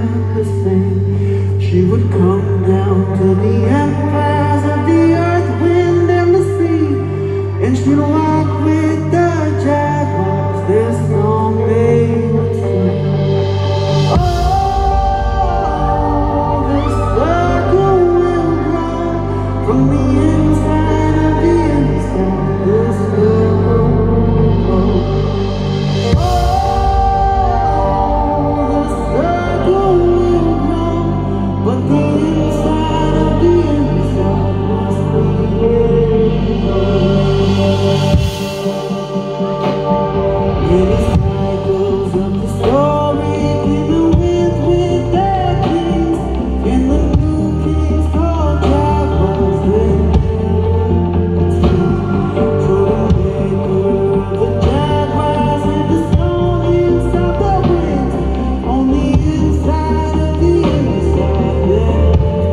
had the same. She would come down to the empires of the earth, wind, and the sea, and she'd walk with the Jagwars. This song they would sing. Oh, the circle will grow from the inside of the inside. The circle will grow. But the inside of the inside must be many cycles of the story came and went with their kings, and the new kings called Jagwars. So the maker of the Jagwars and the song inside the wind, on the inside of the inside.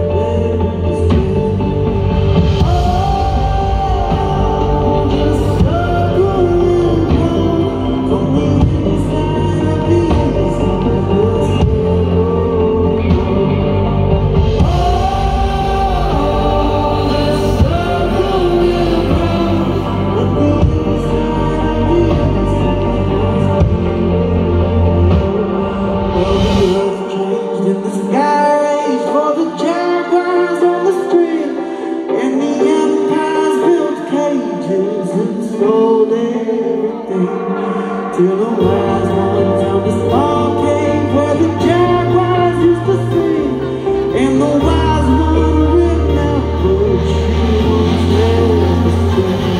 Sold everything till the wise one found a small cave where the Jagwars used to sing, and the wise one ripped out the shoes and the string.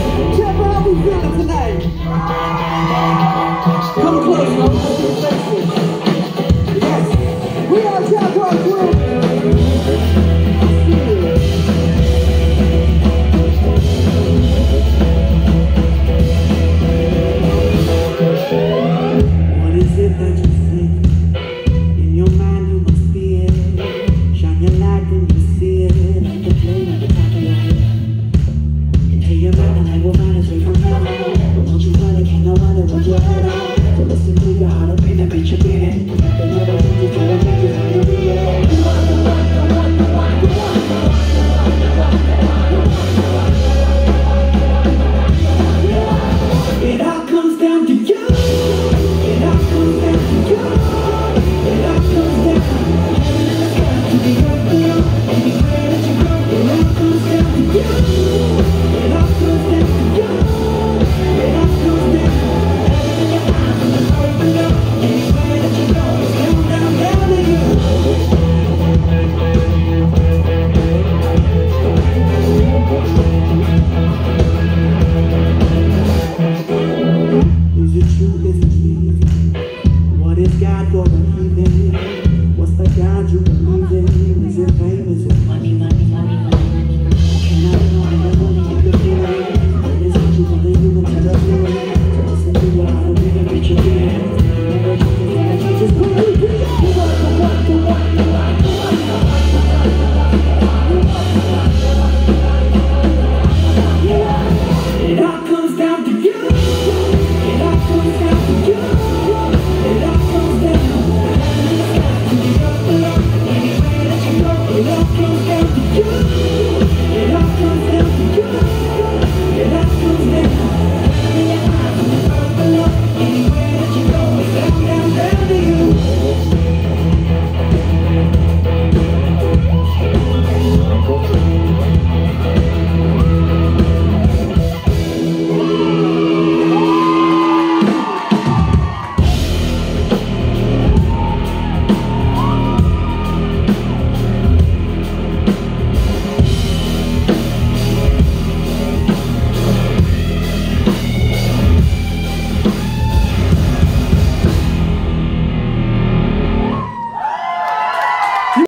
Come close, I'm